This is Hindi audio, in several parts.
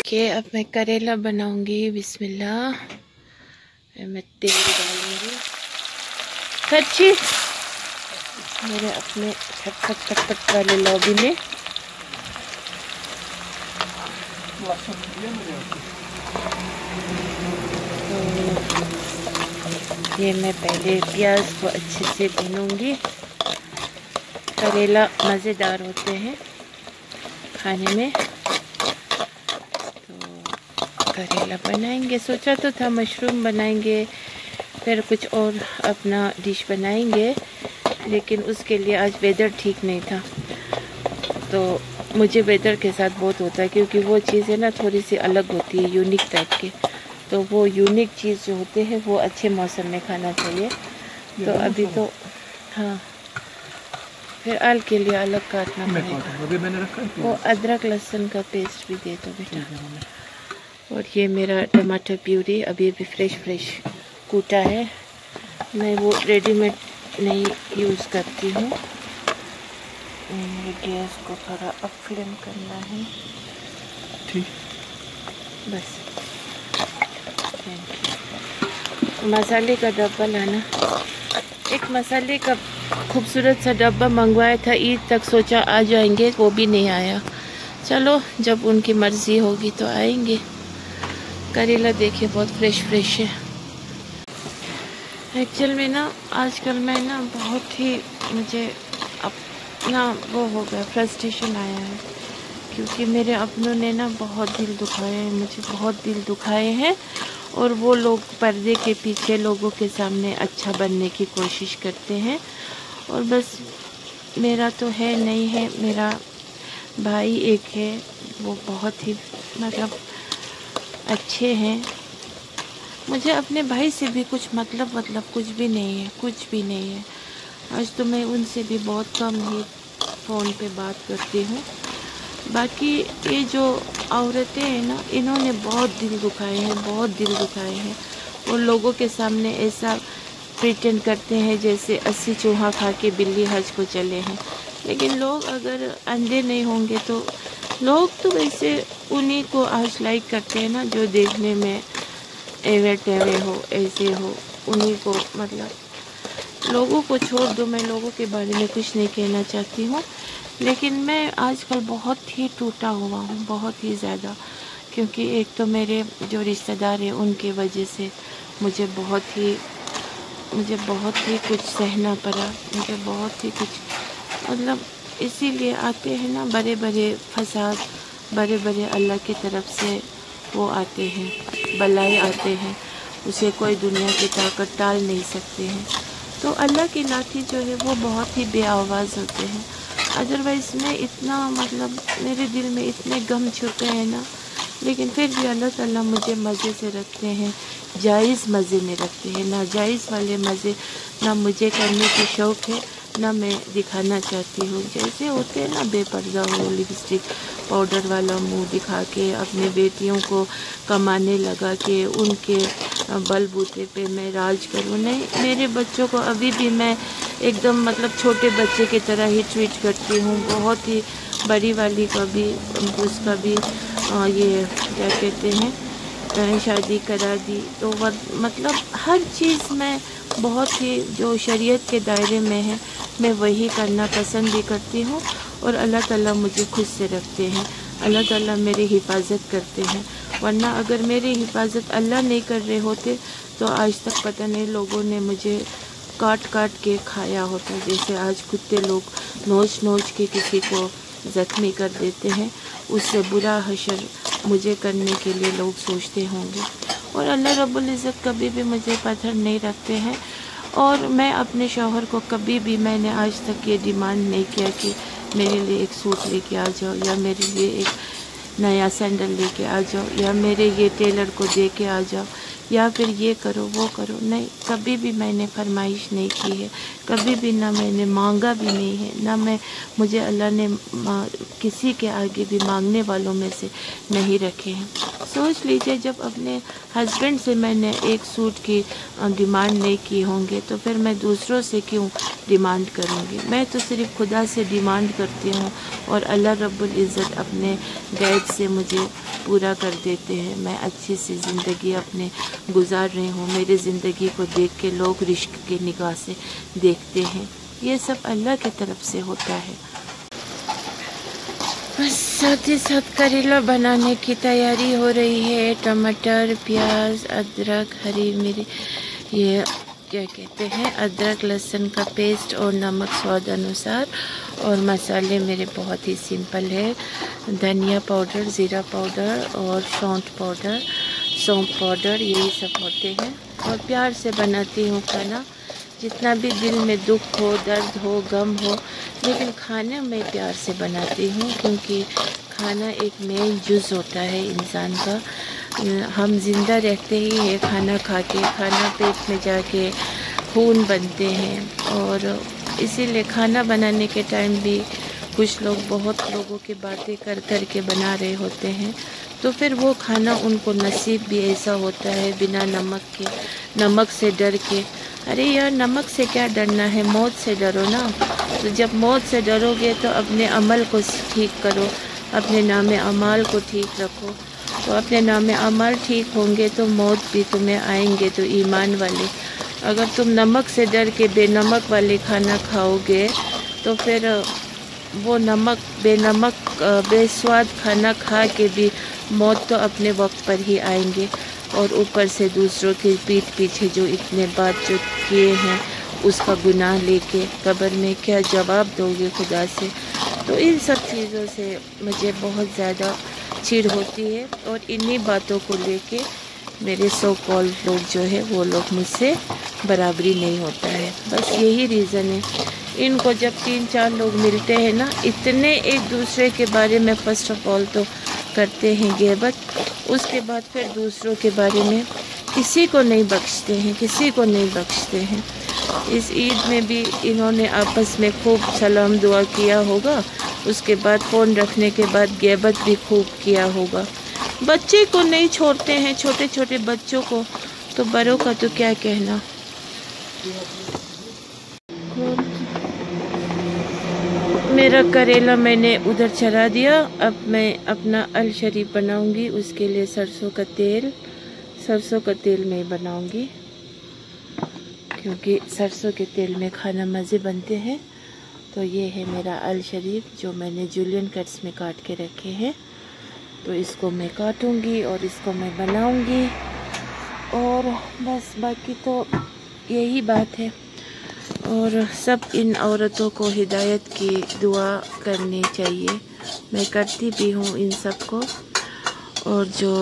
ओके, अब मैं करेला बनाऊंगी। बिस्मिल्लाह। मैं तेल डालूंगी। सच्ची मेरे अपने फटफट वाले लॉबी में तो ये मैं पहले प्याज को अच्छे से भूनूंगी। करेला मज़ेदार होते हैं खाने में, तो करेला बनाएंगे। सोचा तो था मशरूम बनाएंगे, फिर कुछ और अपना डिश बनाएंगे, लेकिन उसके लिए आज वेदर ठीक नहीं था। तो मुझे वेदर के साथ बहुत होता है, क्योंकि वो चीज़ें ना थोड़ी सी अलग होती है, यूनिक टाइप के। तो वो यूनिक चीज़ जो होते हैं वो अच्छे मौसम में खाना चाहिए। तो अभी तो हाँ, फिर आल के लिए अलग काटना पड़ेगा। वो अदरक लहसुन का पेस्ट भी दे दो बेटा। और ये मेरा टमाटर प्यूरी अभी फ्रेश कूटा है। मैं वो रेडीमेड नहीं यूज़ करती हूँ। गैस को थोड़ा अप फ्लेम करना है, ठीक बस। मसाले का डब्बा लाना। एक मसाले का खूबसूरत सा डब्बा मंगवाया था ईद तक, सोचा आ जाएंगे, वो भी नहीं आया। चलो जब उनकी मर्ज़ी होगी तो आएंगे। करेला देखिए बहुत फ्रेश है। एक्चुअल में ना आजकल मैं ना बहुत ही, मुझे अपना वो हो गया, फ्रस्ट्रेशन आया है, क्योंकि मेरे अपनों ने ना बहुत दिल दुखाए हैं, मुझे बहुत दिल दुखाए हैं। और वो लोग पर्दे के पीछे लोगों के सामने अच्छा बनने की कोशिश करते हैं। और बस मेरा तो है नहीं है। मेरा भाई एक है, वो बहुत ही मतलब अच्छे हैं। मुझे अपने भाई से भी कुछ मतलब कुछ भी नहीं है। आज तो मैं उनसे भी बहुत कम ही फ़ोन पे बात करती हूँ। बाकी ये जो औरतें हैं ना, इन्होंने बहुत दिल दुखाए हैं। और लोगों के सामने ऐसा प्रिटेंड करते हैं जैसे 80 चूहा खा के बिल्ली हज को चले हैं। लेकिन लोग अगर अंधे नहीं होंगे तो लोग तो वैसे उन्हीं को आज लाइक करते हैं ना, जो देखने में एवे टेवे हो, ऐसे हो, उन्हीं को। मतलब लोगों को छोड़ दो, मैं लोगों के बारे में कुछ नहीं कहना चाहती हूँ। लेकिन मैं आजकल बहुत ही टूटा हुआ हूँ, बहुत ही ज़्यादा। क्योंकि एक तो मेरे जो रिश्तेदार हैं उनके वजह से मुझे बहुत ही कुछ सहना पड़ा। मुझे बहुत ही कुछ, मतलब इसीलिए आते हैं ना बड़े फसाद, बड़े अल्लाह की तरफ से वो आते हैं, बलाएँ आते हैं। उसे कोई दुनिया की ताकत टाल नहीं सकते हैं। तो अल्लाह की लाठी जो है वो बहुत ही बेआवाज़ होते हैं। अदरवाइज़ मैं इतना, मतलब मेरे दिल में इतने गम छुपे हैं ना, लेकिन फिर भी अल्लाह ताला मुझे मज़े से रखते हैं, जायज़ मज़े में रखते हैं। नाजायज़ वाले मज़े ना मुझे करने की शौक़ है, ना मैं दिखाना चाहती हूँ। जैसे होते हैं ना बेपर्दा हो, लिपस्टिक पाउडर वाला मुंह दिखा के अपने बेटियों को कमाने लगा के उनके बलबूते पे मैं राज करूँ। नहीं, मेरे बच्चों को अभी भी मैं एकदम मतलब छोटे बच्चे की तरह ही ट्रीट करती हूँ। बहुत ही बड़ी वाली का भी, उसका भी ये क्या कहते हैं, शादी करा दी। तो मतलब हर चीज़ में बहुत ही जो शरीयत के दायरे में है मैं वही करना पसंद भी करती हूँ। और अल्लाह ताला मुझे खुद से रखते हैं, अल्लाह ताला मेरी हिफाजत करते हैं। वरना अगर मेरी हिफाजत अल्लाह नहीं कर रहे होते तो आज तक पता नहीं लोगों ने मुझे काट के खाया होता। जैसे आज कुत्ते लोग नोच के किसी को ज़ख्मी कर देते हैं, उससे बुरा हशर मुझे करने के लिए लोग सोचते होंगे। और अल्लाह रब्बुल इज़्ज़त कभी भी मुझे पत्थर नहीं रखते हैं। और मैं अपने शौहर को कभी भी, मैंने आज तक ये डिमांड नहीं किया कि मेरे लिए एक सूट लेके आ जाओ, या मेरे लिए एक नया सैंडल लेके आ जाओ, या मेरे ये टेलर को दे के आ जाओ, या फिर ये करो वो करो। नहीं, कभी भी मैंने फरमाइश नहीं की है, कभी भी ना मैंने मांगा भी नहीं है, ना मुझे अल्लाह ने किसी के आगे भी मांगने वालों में से नहीं रखे हैं। सोच लीजिए, जब अपने हस्बैंड से मैंने एक सूट की डिमांड नहीं की होंगे तो फिर मैं दूसरों से क्यों डिमांड करूँगी। मैं तो सिर्फ खुदा से डिमांड करती हूँ और अल्लाह रब्बुल इज़्ज़त अपने गैब से मुझे पूरा कर देते हैं। मैं अच्छी सी ज़िंदगी अपने गुजार रही हूँ। मेरी ज़िंदगी को देख के लोग रिश्क की निगाह से देखते हैं। ये सब अल्लाह की तरफ से होता है। बस साथ ही साथ करेला बनाने की तैयारी हो रही है। टमाटर, प्याज, अदरक, हरी मिर्च, ये क्या कहते हैं, अदरक लहसुन का पेस्ट और नमक स्वाद अनुसार। और मसाले मेरे बहुत ही सिंपल है। धनिया पाउडर, ज़ीरा पाउडर और सौंठ पाउडर, यही सब होते हैं। और प्यार से बनाती हूँ खाना। जितना भी दिल में दुख हो, दर्द हो, गम हो, लेकिन खाना मैं प्यार से बनाती हूँ, क्योंकि खाना एक मेन जुज़ होता है इंसान का। हम ज़िंदा रहते ही है खाना खा के। खाना पेट में जाके खून बनते हैं। और इसीलिए खाना बनाने के टाइम भी कुछ लोग बहुत लोगों की बातें कर कर के बना रहे होते हैं, तो फिर वो खाना उनको नसीब भी ऐसा होता है बिना नमक के, नमक से डर के। अरे यार, नमक से क्या डरना है, मौत से डरो ना। तो जब मौत से डरोगे तो अपने अमल को ठीक करो, अपने नामे अमाल को ठीक रखो। तो अपने नामे अमाल ठीक होंगे तो मौत भी तुम्हें आएंगे, तो ईमान वाले। अगर तुम नमक से डर के बेनमक वाले खाना खाओगे तो फिर वो बेनमक बेस्वाद खाना खा के भी मौत तो अपने वक्त पर ही आएंगे। और ऊपर से दूसरों के पीठ पीछे जो इतने बात जो किए हैं उसका गुनाह लेके कब्र में क्या जवाब दोगे खुदा से। तो इन सब चीज़ों से मुझे बहुत ज़्यादा चिढ़ होती है। और इन्हीं बातों को लेके मेरे सो कॉल्ड लोग जो है वो लोग मुझसे बराबरी नहीं होता है। बस यही रीज़न है। इनको जब 3-4 लोग मिलते हैं ना, इतने एक दूसरे के बारे में फ़र्स्ट ऑफ ऑल तो करते हैं ग़ीबत, उसके बाद फिर दूसरों के बारे में किसी को नहीं बख्शते हैं। इस ईद में भी इन्होंने आपस में खूब सलाम दुआ किया होगा, उसके बाद फ़ोन रखने के बाद ग़ीबत भी खूब किया होगा। बच्चे को नहीं छोड़ते हैं, छोटे छोटे बच्चों को, तो बड़ों का तो क्या कहना। मेरा करेला मैंने उधर चढ़ा दिया। अब मैं अपना अल शरीफ बनाऊंगी। उसके लिए सरसों का तेल मैं बनाऊंगी, क्योंकि सरसों के तेल में खाना मज़े बनते हैं। तो ये है मेरा अल शरीफ जो मैंने जूलियन कट्स में काट के रखे हैं। तो इसको मैं काटूंगी और इसको मैं बनाऊंगी। और बस बाकी तो यही बात है। और सब इन औरतों को हिदायत की दुआ करनी चाहिए। मैं करती भी हूँ इन सब को। और जो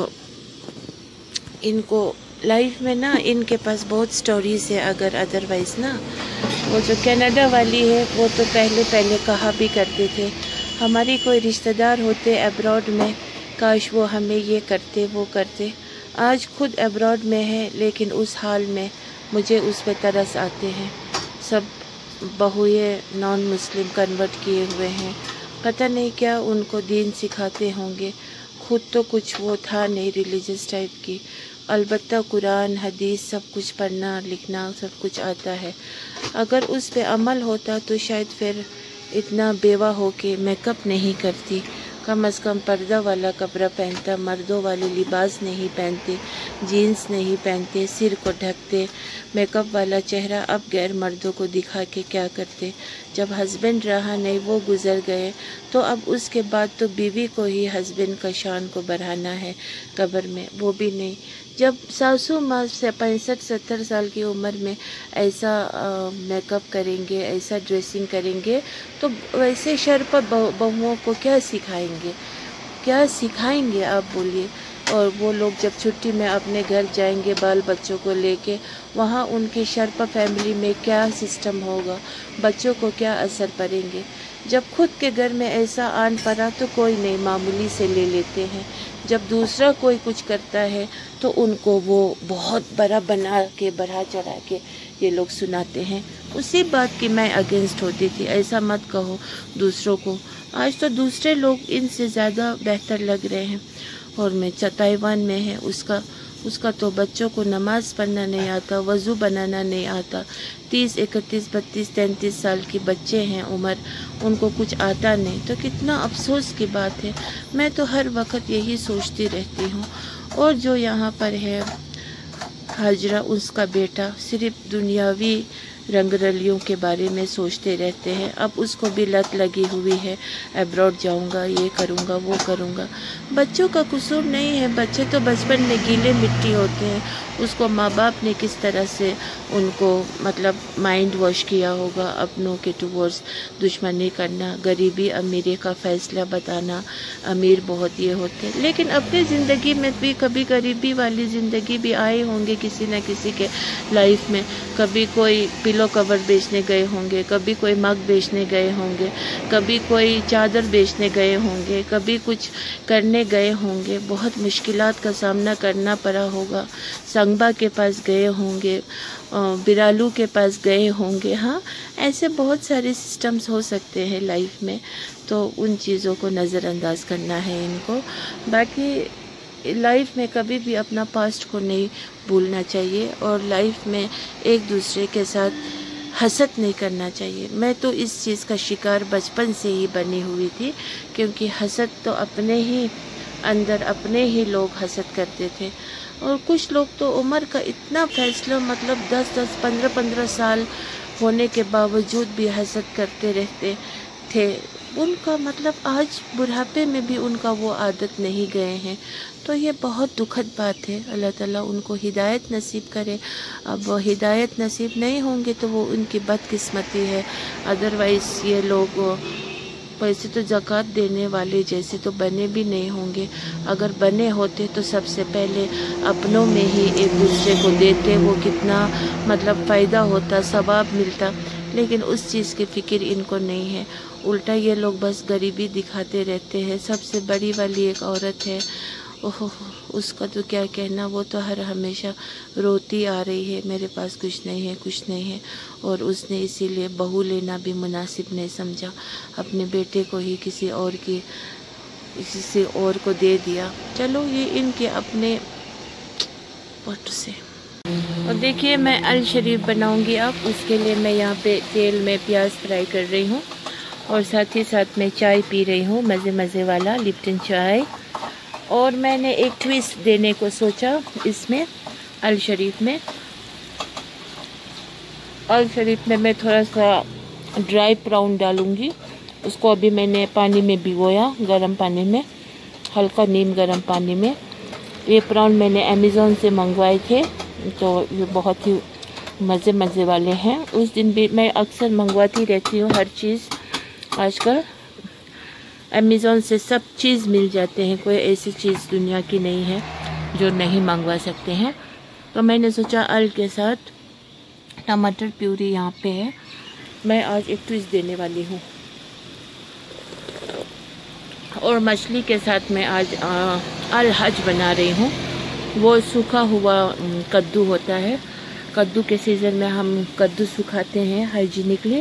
इनको लाइफ में ना, इनके पास बहुत स्टोरीज़ है। अगर अदरवाइज़ ना, वो जो कनाडा वाली है वो तो पहले कहा भी करते थे, हमारी कोई रिश्तेदार होते अब्रॉड में, काश वो हमें ये करते वो करते। आज खुद अब्रॉड में है, लेकिन उस हाल में मुझे उस पर तरस आते हैं। सब बहुएं नॉन मुस्लिम कन्वर्ट किए हुए हैं, पता नहीं क्या उनको दीन सिखाते होंगे। खुद तो कुछ वो था नहीं रिलीजियस टाइप की, अलबत्ता कुरान हदीस सब कुछ पढ़ना लिखना सब कुछ आता है। अगर उस पे अमल होता तो शायद फिर इतना बेवा हो के मेकअप नहीं करती, कम से कम पर्दा वाला कपड़ा पहनता, मर्दों वाले लिबास नहीं पहनते, जीन्स नहीं पहनते, सिर को ढकते, मेकअप वाला चेहरा अब गैर मर्दों को दिखा के क्या करते। जब हस्बैंड रहा नहीं, वो गुज़र गए, तो अब उसके बाद तो बीवी को ही हस्बैंड का शान को बढ़ाना है कब्र में, वो भी नहीं। जब सासू माँ से 65-70 साल की उम्र में ऐसा मेकअप करेंगे, ऐसा ड्रेसिंग करेंगे, तो वैसे शर पर बहुओं को क्या सिखाएंगे आप बोलिए। और वो लोग जब छुट्टी में अपने घर जाएंगे बाल बच्चों को लेके, वहाँ उनकी शर्पा फैमिली में क्या सिस्टम होगा, बच्चों को क्या असर पड़ेंगे। जब खुद के घर में ऐसा आन पड़ा तो कोई नहीं, मामूली से ले लेते हैं। जब दूसरा कोई कुछ करता है तो उनको वो बहुत बड़ा बना के बढ़ा चढ़ा के ये लोग सुनाते हैं। उसी बात की मैं अगेंस्ट होती थी, ऐसा मत कहो दूसरों को। आज तो दूसरे लोग इनसे ज़्यादा बेहतर लग रहे हैं। और मैं ताइवान में है, उसका उसका तो बच्चों को नमाज़ पढ़ना नहीं आता, वज़ू बनाना नहीं आता। 30, 31, 32, 33 साल के बच्चे हैं उम्र, उनको कुछ आता नहीं, तो कितना अफसोस की बात है। मैं तो हर वक्त यही सोचती रहती हूँ। और जो यहाँ पर है हाजरा, उसका बेटा सिर्फ दुनियावी रंगरलियों के बारे में सोचते रहते हैं। अब उसको भी लत लगी हुई है, अब्रॉड जाऊंगा, ये करूंगा, वो करूंगा। बच्चों का कसूर नहीं है, बच्चे तो बचपन में गीले मिट्टी होते हैं। उसको माँ बाप ने किस तरह से उनको मतलब माइंड वॉश किया होगा, अपनों के टुवर्ड्स दुश्मनी करना, गरीबी अमीरी का फ़ैसला बताना, अमीर बहुत ये होते हैं। लेकिन अपनी ज़िंदगी में भी कभी गरीबी वाली ज़िंदगी भी आए होंगे किसी न किसी के लाइफ में। कभी कोई पिलो कवर बेचने गए होंगे, कभी कोई मग बेचने गए होंगे, कभी कोई चादर बेचने गए होंगे, कभी कुछ करने गए होंगे, बहुत मुश्किलात का सामना करना पड़ा होगा। संगबा के पास गए होंगे, बिरालू के पास गए होंगे। हाँ, ऐसे बहुत सारे सिस्टम्स हो सकते हैं लाइफ में, तो उन चीज़ों को नज़रअंदाज करना है इनको। बाकी लाइफ में कभी भी अपना पास्ट को नहीं भूलना चाहिए और लाइफ में एक दूसरे के साथ हसद नहीं करना चाहिए। मैं तो इस चीज़ का शिकार बचपन से ही बनी हुई थी, क्योंकि हसद तो अपने ही अंदर अपने ही लोग हसद करते थे। और कुछ लोग तो उम्र का इतना फैसला मतलब 10-10, 15-15 साल होने के बावजूद भी हसद करते रहते थे। उनका मतलब आज बुढ़ापे में भी उनका वो आदत नहीं गए हैं, तो ये बहुत दुखद बात है। अल्लाह ताला उनको हिदायत नसीब करे। अब वो हिदायत नसीब नहीं होंगे तो वो उनकी बदकिस्मती है। अदरवाइज़ ये लोग पैसे तो ज़कात देने वाले जैसे तो बने भी नहीं होंगे। अगर बने होते तो सबसे पहले अपनों में ही एक दूसरे को देते, वो कितना मतलब फ़ायदा होता, सवाब मिलता। लेकिन उस चीज़ की फ़िक्र इनको नहीं है। उल्टा ये लोग बस गरीबी दिखाते रहते हैं। सबसे बड़ी वाली एक औरत है, ओहो उसका तो क्या कहना, वो तो हर हमेशा रोती आ रही है, मेरे पास कुछ नहीं है, कुछ नहीं है। और उसने इसीलिए बहू लेना भी मुनासिब नहीं समझा, अपने बेटे को ही किसी और को दे दिया। चलो ये इनके अपने पट से। और देखिए मैं अल शरीफ बनाऊंगी अब। उसके लिए मैं यहाँ पे तेल में प्याज फ्राई कर रही हूँ और साथ ही साथ मैं चाय पी रही हूँ, मज़े मज़े वाला लिप्टन चाय। और मैंने एक ट्विस्ट देने को सोचा इसमें अल शरीफ में। अल शरीफ में मैं थोड़ा सा ड्राई प्राउन डालूंगी। उसको अभी मैंने पानी में भिगोया, गर्म पानी में, हल्का नीम गर्म पानी में। ये प्राउन मैंने अमेज़ॉन से मंगवाए थे, तो ये बहुत ही मज़े मज़े वाले हैं। उस दिन भी मैं अक्सर मंगवाती रहती हूँ हर चीज़। आजकल अमेज़ॉन से सब चीज़ मिल जाते हैं, कोई ऐसी चीज़ दुनिया की नहीं है जो नहीं मंगवा सकते हैं। तो मैंने सोचा अल के साथ टमाटर प्यूरी यहाँ पे है, मैं आज एक ट्विस्ट देने वाली हूँ। और मछली के साथ मैं आज अल हज बना रही हूँ। वो सूखा हुआ कद्दू होता है, कद्दू के सीज़न में हम कद्दू सुखाते हैं हाइजीनिकली,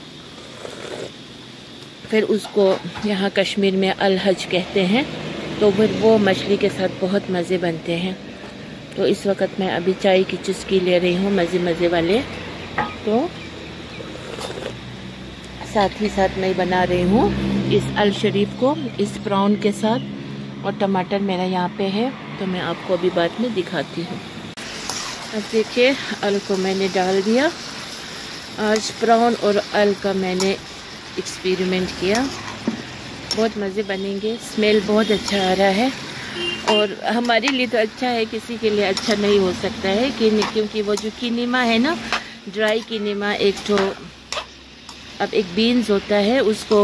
फिर उसको यहाँ कश्मीर में अल हज कहते हैं। तो फिर वो मछली के साथ बहुत मज़े बनते हैं। तो इस वक्त मैं अभी चाय की चुस्की ले रही हूँ मज़े मज़े वाले। तो साथ ही साथ मैं बना रही हूँ इस अल शरीफ को इस प्राउन के साथ। और टमाटर मेरा यहाँ पे है, तो मैं आपको अभी बाद में दिखाती हूँ। अब देखिए अल को मैंने डाल दिया। आज प्राउन और अल का मैंने एक्सपेरिमेंट किया, बहुत मज़े बनेंगे। स्मेल बहुत अच्छा आ रहा है और हमारे लिए तो अच्छा है, किसी के लिए अच्छा नहीं हो सकता है क्योंकि वो जो कीनीमा है ना, ड्राई कीनीमा, एक तो अब एक बीन्स होता है उसको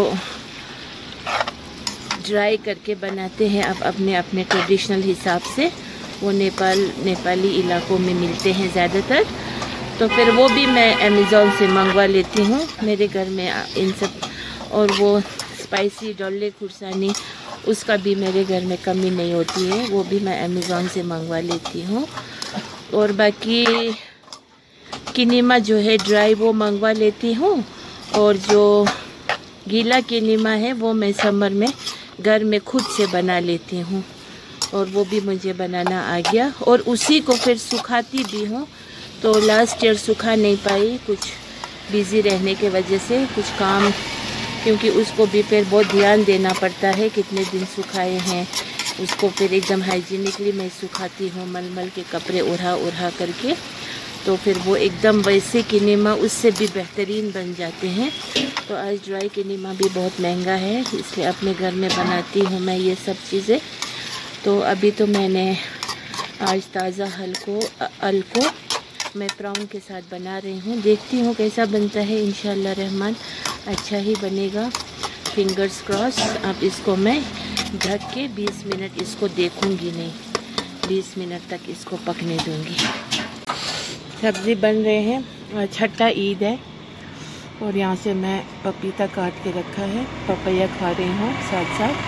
ड्राई करके बनाते हैं अब अपने अपने ट्रेडिशनल हिसाब से। वो नेपाली इलाकों में मिलते हैं ज़्यादातर, तो फिर वो भी मैं अमेज़ॉन से मंगवा लेती हूँ मेरे घर में इन सब। और वो स्पाइसी डोले खुरसानी, उसका भी मेरे घर में कमी नहीं होती है, वो भी मैं अमेज़ॉन से मंगवा लेती हूँ। और बाकी कीनीमा जो है ड्राई वो मंगवा लेती हूँ, और जो गीला कीनीमा है वो मैं समर में घर में खुद से बना लेती हूँ। और वो भी मुझे बनाना आ गया। और उसी को फिर सुखाती भी हूँ। तो लास्ट ईयर सुखा नहीं पाई, कुछ बिज़ी रहने के वजह से, कुछ काम, क्योंकि उसको भी फिर बहुत ध्यान देना पड़ता है कितने दिन सुखाए हैं उसको। फिर एकदम हाइजीनिकली मैं सुखाती हूँ, मलमल के कपड़े उड़ा करके। तो फिर वो एकदम वैसे किनेमा उससे भी बेहतरीन बन जाते हैं। तो आज ड्राई किनेमा भी बहुत महंगा है, इसलिए अपने घर में बनाती हूँ मैं ये सब चीज़ें। तो अभी तो मैंने आज ताज़ा अल को मैं प्राउन के साथ बना रही हूँ। देखती हूँ कैसा बनता है, इंशाल्लाह रहमान अच्छा ही बनेगा, फिंगर्स क्रॉस। अब इसको मैं ढक के 20 मिनट इसको देखूँगी नहीं, 20 मिनट तक इसको पकने दूँगी। सब्ज़ी बन रहे हैं, छठा ईद है और यहाँ से मैं पपीता काट के रखा है, पपैया खा रही हूँ साथ साथ।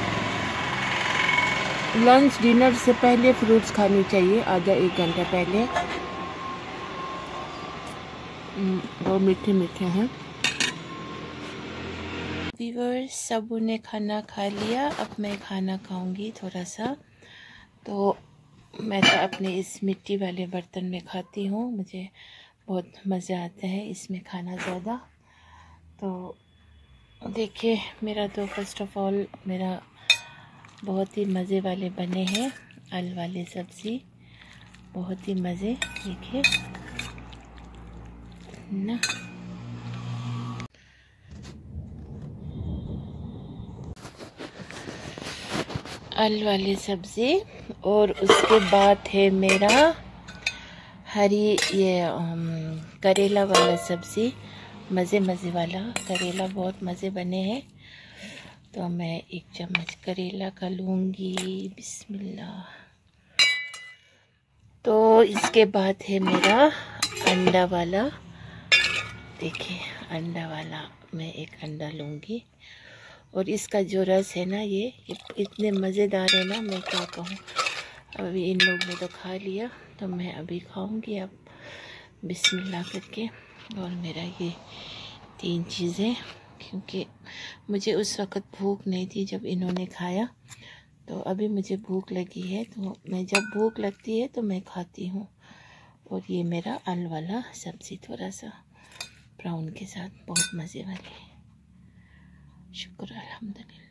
लंच डिनर से पहले फ्रूट्स खानी चाहिए, आधा 1 घंटा पहले। बहुत मीठे मीठे हैं। व्यूअर्स, सब ने खाना खा लिया, अब मैं खाना खाऊंगी थोड़ा सा। तो मैं तो अपने इस मिट्टी वाले बर्तन में खाती हूँ, मुझे बहुत मज़ा आता है इसमें खाना ज़्यादा। तो देखिए, मेरा तो फर्स्ट ऑफ ऑल मेरा बहुत ही मज़े वाले बने हैं अल वाले सब्ज़ी, बहुत ही मज़े। देखिए ना, अल वाली सब्ज़ी। और उसके बाद है मेरा हरी करेला वाला सब्ज़ी, मज़े वाला करेला, बहुत मज़े बने हैं। तो मैं 1 चम्मच करेला का लूँगी, बिस्मिल्लाह। तो इसके बाद है मेरा अंडा वाला, देखिए अंडा वाला, मैं 1 अंडा लूँगी। और इसका जो रस है ना, ये इतने मज़ेदार है ना, मैं क्या कहूँ। अभी इन लोग ने तो खा लिया, तो मैं अभी खाऊंगी अब बिस्मिल्लाह करके। और मेरा ये 3 चीज़ें, क्योंकि मुझे उस वक़्त भूख नहीं थी जब इन्होंने खाया, तो अभी मुझे भूख लगी है। तो मैं जब भूख लगती है तो मैं खाती हूँ। और ये मेरा अल वाला सब्ज़ी थोड़ा सा ब्राउन के साथ, बहुत मज़े वाली। शुक्र अल्हम्दुलिल्लाह।